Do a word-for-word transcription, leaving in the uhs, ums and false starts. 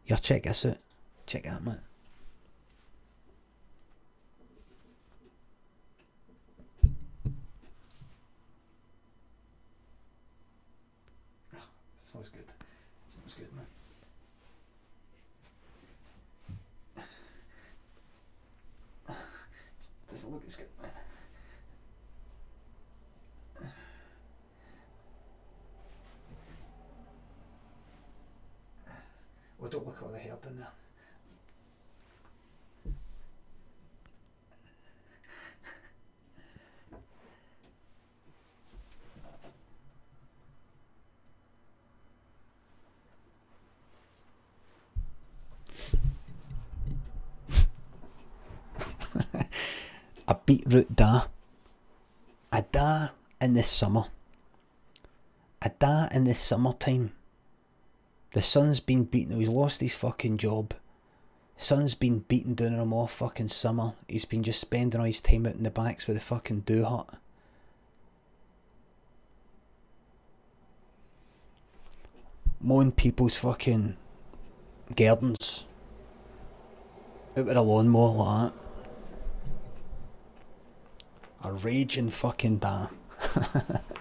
Here, check this out. Check it out, man. Smells good. Smells good, man. Doesn't look as good, man. Well, don't look at all the hair down there. A beetroot da. A da in the summer. A da in the summertime. The son's been beaten, he's lost his fucking job. Son's been beaten down on him all fucking summer. He's been just spending all his time out in the backs with a fucking do hut. Mowing people's fucking gardens. Out with a lawnmower like that. A raging fucking da.